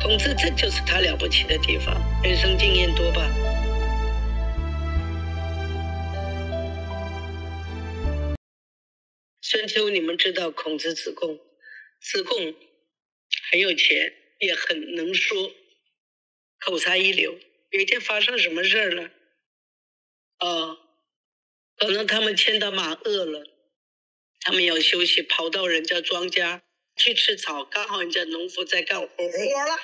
孔子这就是他了不起的地方，人生经验多吧。春秋你们知道孔子子贡，子贡很有钱，也很能说，口才一流。有一天发生什么事儿了？可能他们牵的马饿了，他们要休息，跑到人家庄稼去吃草，刚好人家农夫在干活了，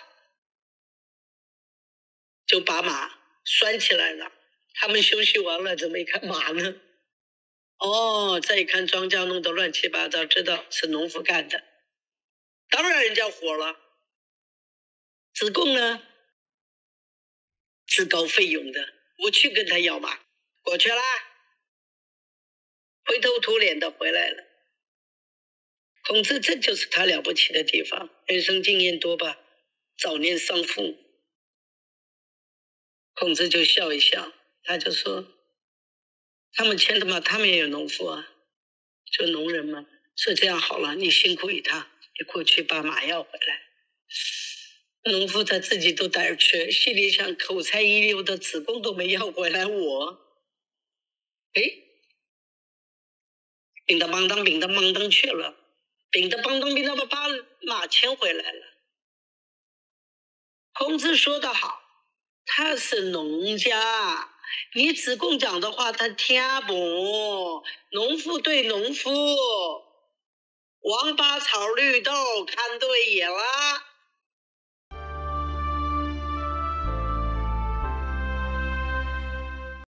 就把马拴起来了。他们休息完了，怎么一看马呢？再一看庄稼弄得乱七八糟，知道是农夫干的，当然人家火了。子贡呢，自告奋勇的，我去跟他要马，过去啦，灰头土脸的回来了。孔子这就是他了不起的地方，人生经验多吧，早年丧父。孔子就笑一笑，他就说，他们牵的马，他们也有农夫啊，就农人嘛。说这样好了，你辛苦一趟，你过去把马要回来。农夫他自己都带着去，心里想，口才一流的子贡都没要回来，我乒当邦当乒当邦当去了，乒当邦当乒当邦把马牵回来了。孔子说得好，他是农家，你子贡讲的话他听不，农夫对农夫，王八草绿豆看对眼了。